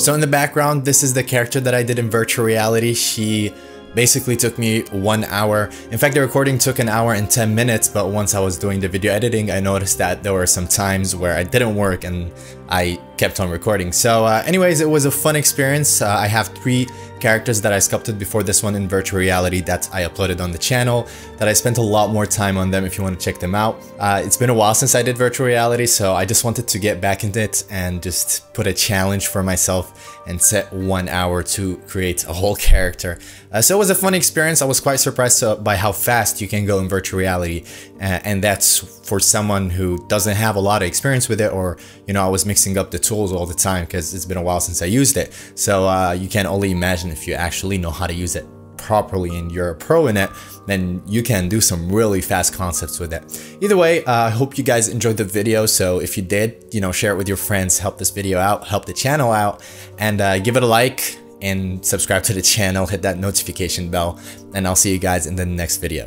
So in the background, this is the character that I did in virtual reality. She basically took me 1 hour. In fact, the recording took 1 hour and 10 minutes, but once I was doing the video editing, I noticed that there were some times where I didn't work and I kept on recording. So anyways, it was a fun experience. I have 3 characters that I sculpted before this one in virtual reality that I uploaded on the channel, that I spent a lot more time on them if you want to check them out. It's been a while since I did virtual reality, so I just wanted to get back into it and just put a challenge for myself and set 1 hour to create a whole character. So it was a fun experience. I was quite surprised by how fast you can go in virtual reality, and that's for someone who doesn't have a lot of experience with it, or you know, I was mixing up the tools all the time because it's been a while since I used it. So you can only imagine if you actually know how to use it properly and you're a pro in it, then you can do some really fast concepts with it. Either way, I hope you guys enjoyed the video. So if you did, you know, share it with your friends, help this video out, help the channel out, and give it a like and subscribe to the channel, hit that notification bell, and I'll see you guys in the next video.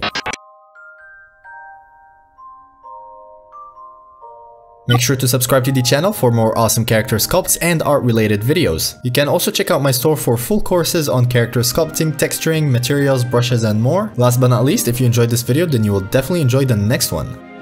Make sure to subscribe to the channel for more awesome character sculpts and art related videos. You can also check out my store for full courses on character sculpting, texturing, materials, brushes, and more. Last but not least, if you enjoyed this video, then you will definitely enjoy the next one.